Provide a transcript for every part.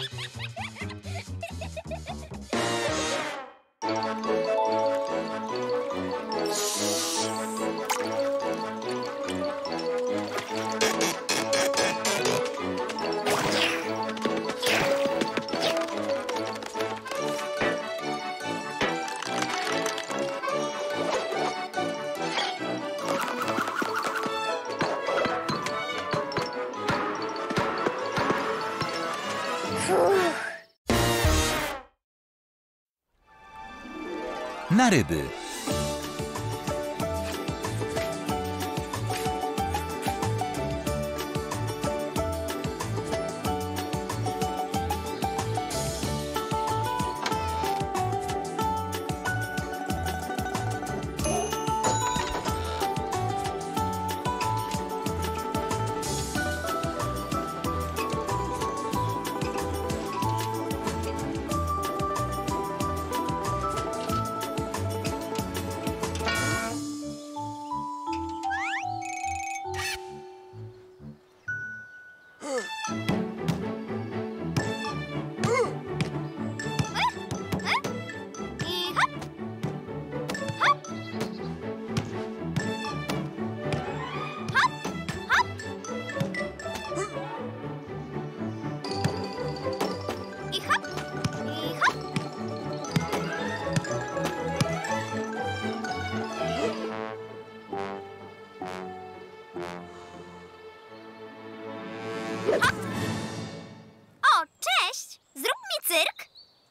Na ryby. O, cześć! Zrób mi cyrk.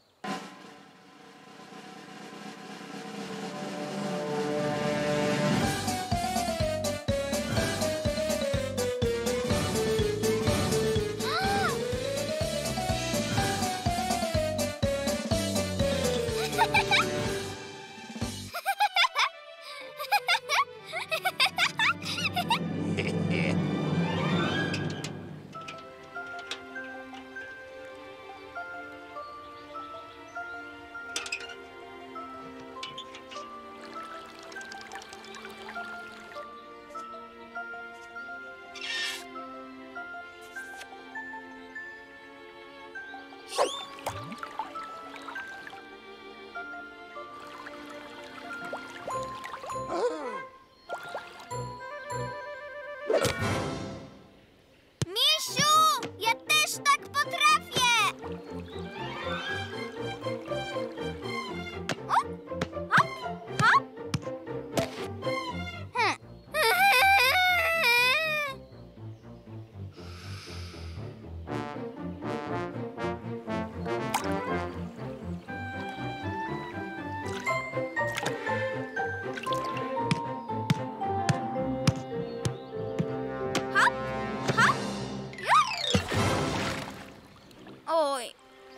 Misiu, ja też tak potrafię! Hop, hop, hop. Hop, hop. Oj.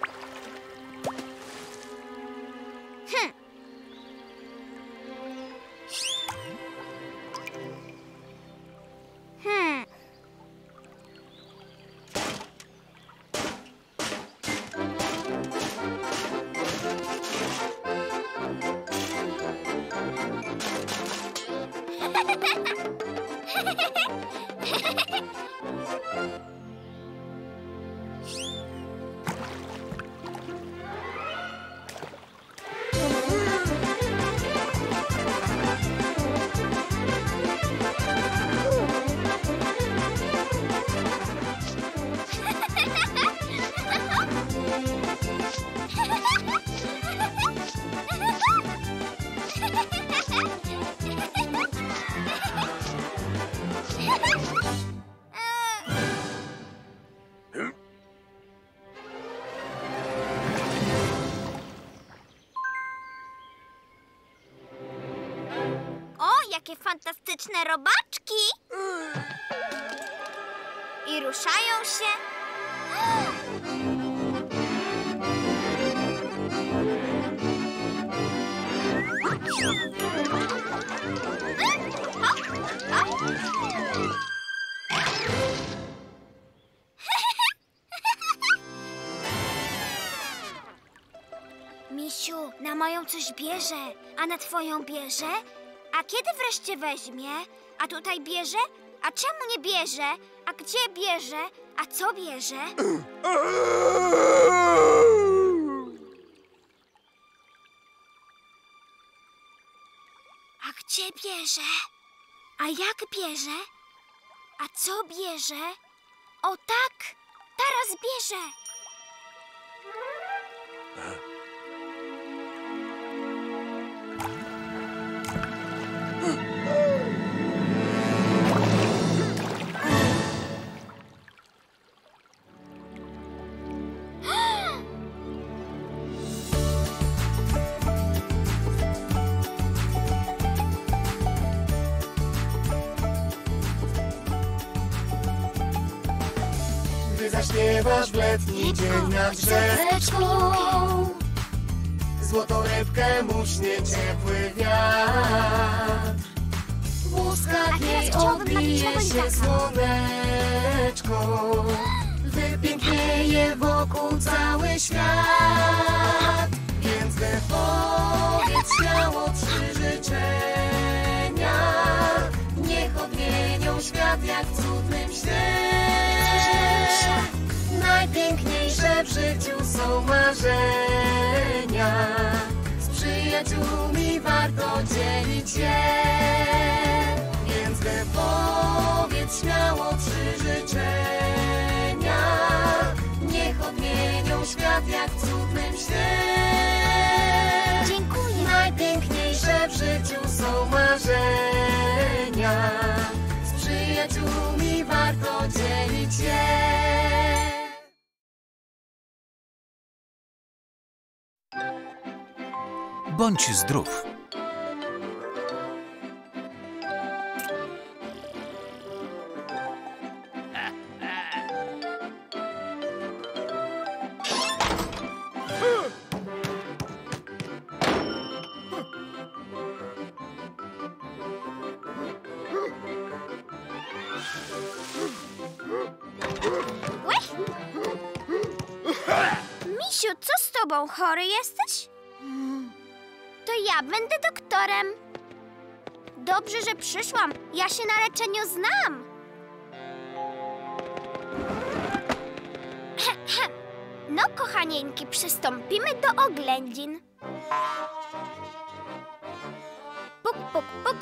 O, jakie fantastyczne robaczki! I ruszają się. Misiu, na moją coś bierze, a na twoją bierze? A kiedy wreszcie weźmie? A tutaj bierze? A czemu nie bierze? A gdzie bierze? A co bierze? bierze. A jak bierze? A co bierze? O tak, teraz bierze. Gdy zaśpiewasz w letni dzień nad rzeczką, złotą rybkę muśnie ciepły wiatr. W łuskach jej obije się słoneczko, wypięknieje wokół cały świat. Więc wypowiedz śmiało 3 życzenia, niech odmienią świat jak w cudnym śnie. Najpiękniejsze w życiu są marzenia, z przyjaciółmi warto dzielić je. Więc wypowiedz śmiało 3 życzenia, niech odmienią świat jak w cudnym śnie. Dziękuję. Najpiękniejsze w życiu są marzenia, z przyjaciółmi warto dzielić je. Bądź zdrów. Misiu, co z tobą? Chory jesteś? To ja będę doktorem. Dobrze, że przyszłam. Ja się na leczeniu znam. No, kochanieńki, przystąpimy do oględzin. Puk, puk, puk.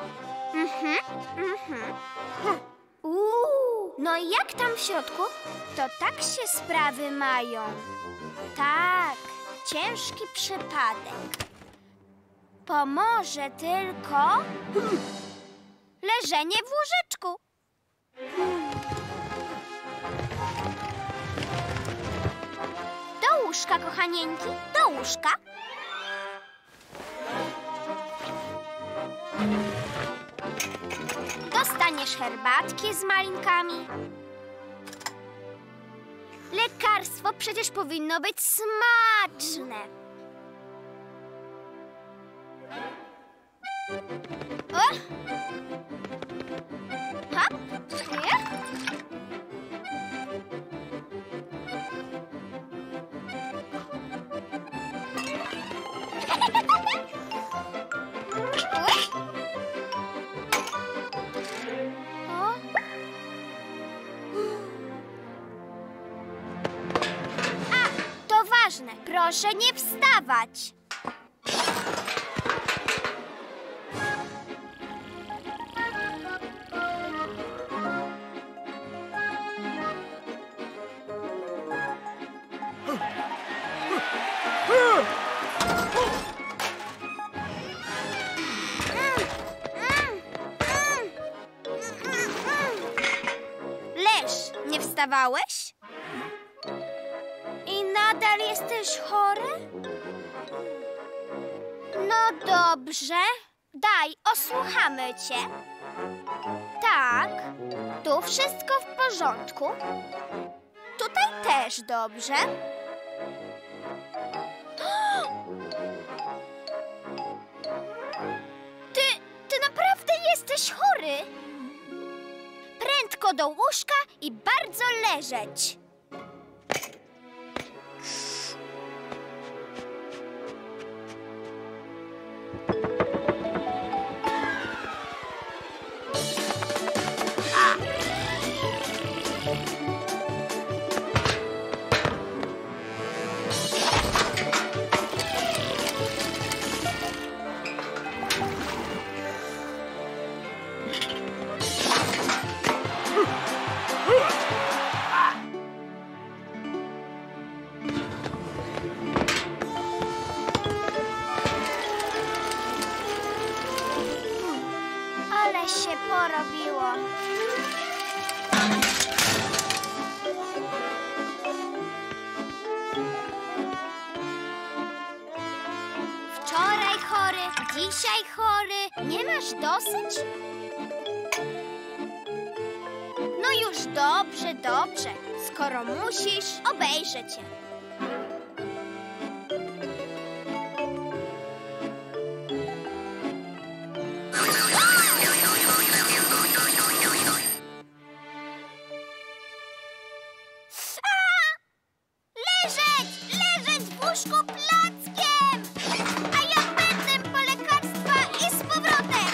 No i jak tam w środku? To tak się sprawy mają. Tak, ciężki przypadek. Pomoże tylko leżenie w łóżeczku. Do łóżka, kochanieńki, do łóżka. Dostaniesz herbatki z malinkami. Lekarstwo przecież powinno być smaczne. O! Hop, nie? O! A, to ważne. Proszę nie wstawać. Leż, nie wstawałeś? I nadal jesteś chory? No dobrze, daj, osłuchamy cię. Tak, tu wszystko w porządku. Tutaj też dobrze. Ty naprawdę jesteś chory? Prędko do łóżka i bardzo leżeć. dzisiaj chory? Nie masz dosyć? No już dobrze, dobrze. Skoro musisz, obejrzę cię. Leżeć w łóżku plackiem! A ja pędzę po lekarstwa i z powrotem!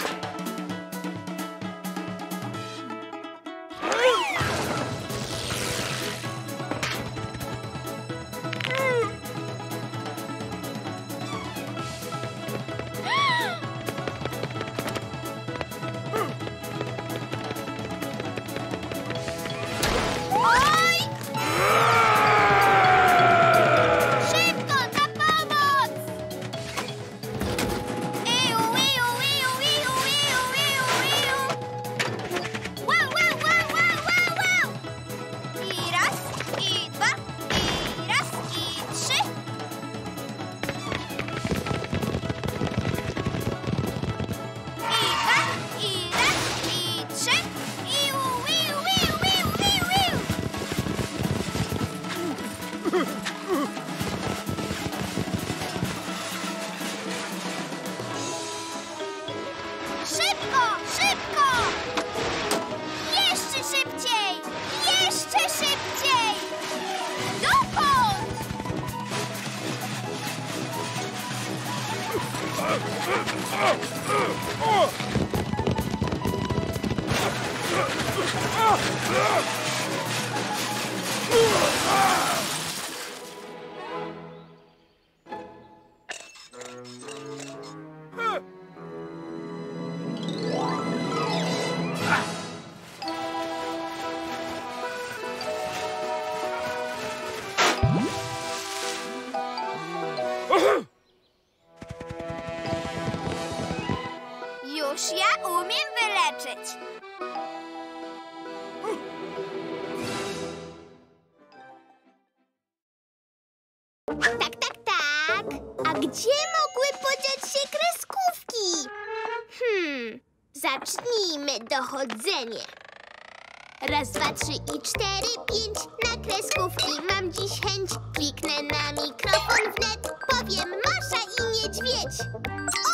Oj! Szybko, na pomoc! Iu, iu, iu, iu, iu, iu, iu. Wow, wow, wow, wow, wow, wow! I raz, i dwa, i raz, i trzy. I dwa, i raz, i trzy. Iu, iu, iu, iu, iu, iu. Szybko, szybko! Jeszcze szybciej! Jeszcze szybciej! Dokąd? Już ja umiem wyleczyć. Tak, tak, tak. A gdzie mogły podziać się kreskówki? Zacznijmy dochodzenie. Raz, dwa, trzy i cztery, pięć. Na kreskówki mam dziś chęć. Kliknę na mikrofon wnet. Powiem Masza i niedźwiedź.